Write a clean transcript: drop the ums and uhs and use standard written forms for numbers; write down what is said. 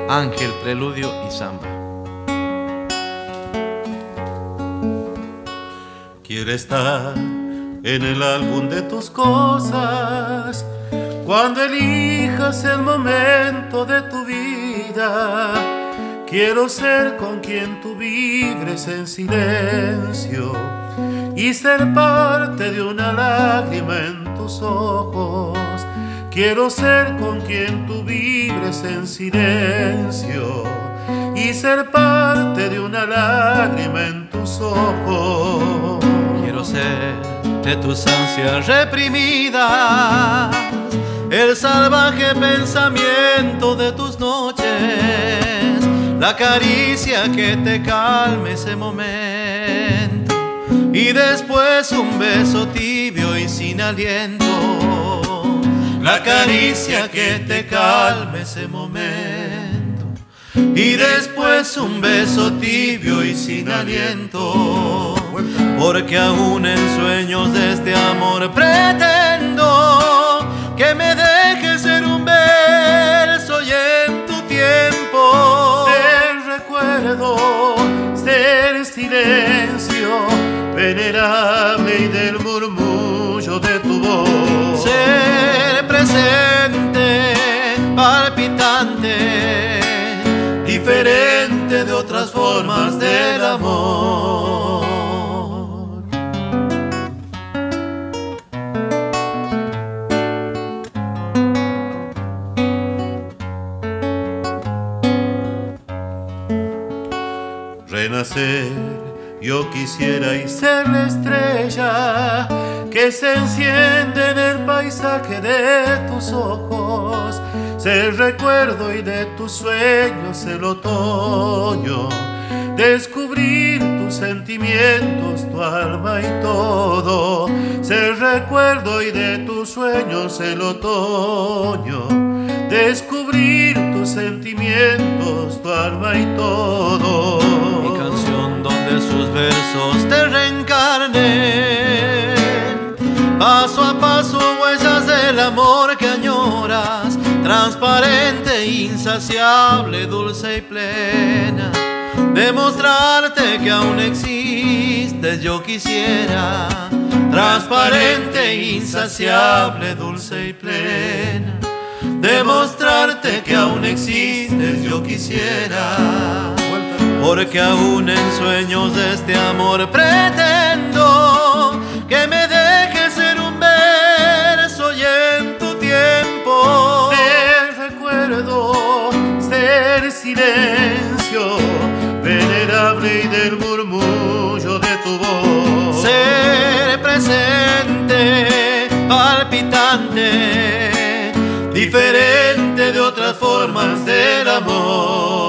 Ángel, Preludio y Samba. Quiero estar en el álbum de tus cosas cuando elijas el momento de tu vida. Quiero ser con quien tú vibres en silencio y ser parte de una lágrima en tus ojos. Quiero ser con quien tú vibres en silencio y ser parte de una lágrima en tus ojos. Quiero ser de tus ansias reprimidas, el salvaje pensamiento de tus noches, la caricia que te calme ese momento y después un beso tibio y sin aliento. La caricia que te calme ese momento y después un beso tibio y sin aliento. Porque aún en sueños de este amor pretendo que me dejes ser un verso y en tu tiempo ser recuerdo, ser silencio venerable y del murmullo de tu voz. Ser presente, palpitante, diferente de otras formas del amor. Renacer yo quisiera y ser la estrella que se enciende en el paisaje de tus ojos, ser recuerdo y de tus sueños el otoño, descubrir tus sentimientos, tu alma y todo, ser recuerdo y de tus sueños el otoño, descubrir tus sentimientos, tu alma y todo. Mi canción donde sus versos te reencarnen, paso a paso huellas del amor que añoras, transparente, insaciable, dulce y plena, demostrarte que aún existes yo quisiera, transparente, insaciable, dulce y plena, demostrarte que aún existes yo quisiera. Porque aún en sueños de este amor pretendo que me dejes ser un verso y en tu tiempo ser recuerdo, ser silencio venerable y del murmullo de tu voz. Ser presente, palpitante, diferente de otras formas del amor.